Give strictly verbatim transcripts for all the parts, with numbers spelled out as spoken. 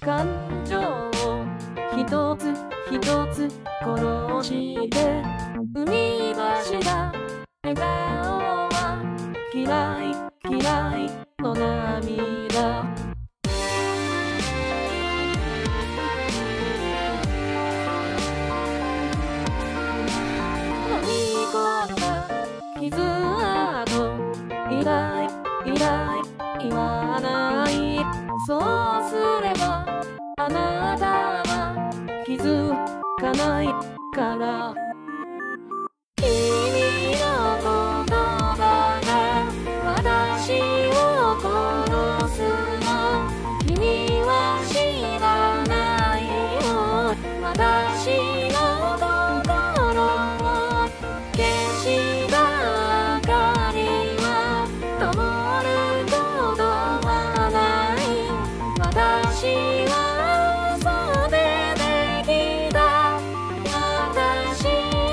感情を一つ一つ殺して生み出した笑顔は嫌い嫌いの涙。飲み込んだ傷跡以来以来言わない。そうすればあなたは気づかないから。君の言葉が私を殺すの君は知らないよ。私の心を消した明かりは灯ることはない。私は嘘でできた私。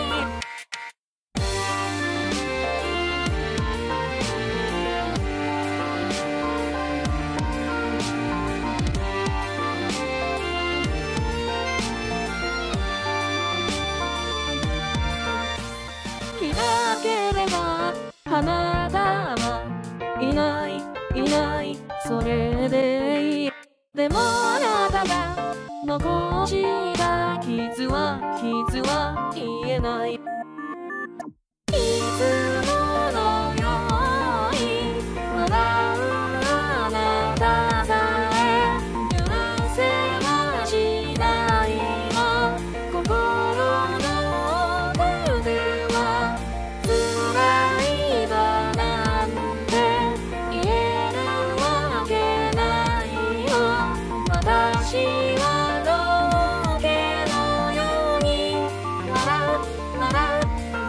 気だければあなたはいないいない。それでいい。でもあなたが残した傷は傷は癒えない。いつものように笑うあなたさえ許せはしないの。心の奥では辛いだなんて言えるわけないよ。私はロケのように笑うなら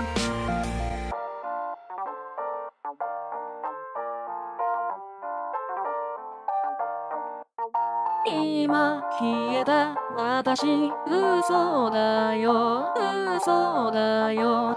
今消えた私嘘だよ嘘だよ。